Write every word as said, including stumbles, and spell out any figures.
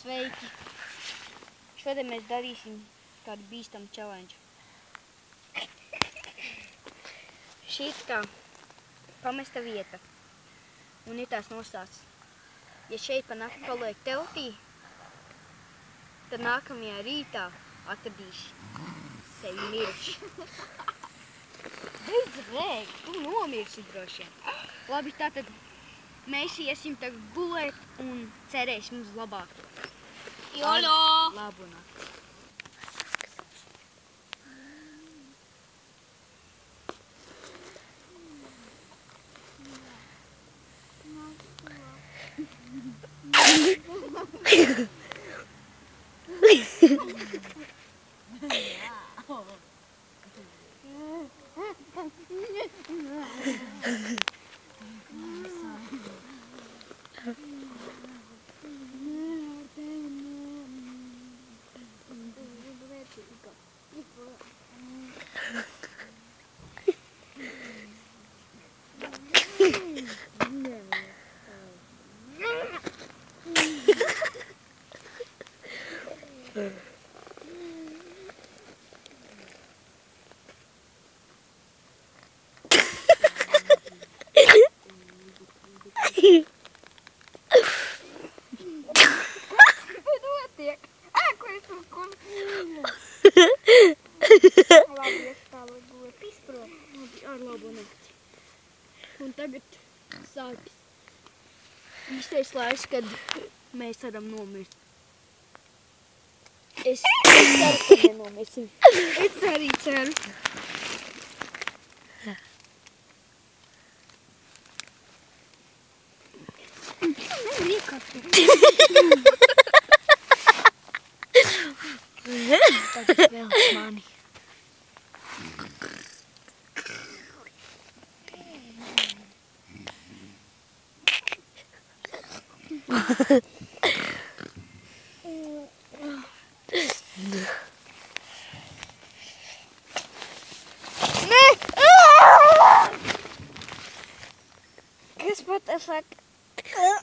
Sveiki! Šodien mēs darīsim kādu bīstamu challenge. Šī ir kā pamesta vieta un ir tās nostāsts. Ja šeit pa nakti paliek teltī, tad nākamajā rītā atradīsi sevi miruši. Beidz rēkt, tu nomirsi droši vien. Labi, tātad mēs iesim tagad gulēt un cerēsim uz labāko. Jolo! Labu nakti. Un tagad sākas īstais laiks, kad mēs varam nomirt. Es, es ceru, ka nenomirsim. Es arī ceru. Nevar iekārtot. Tagad vēl mani. Kas pat saka?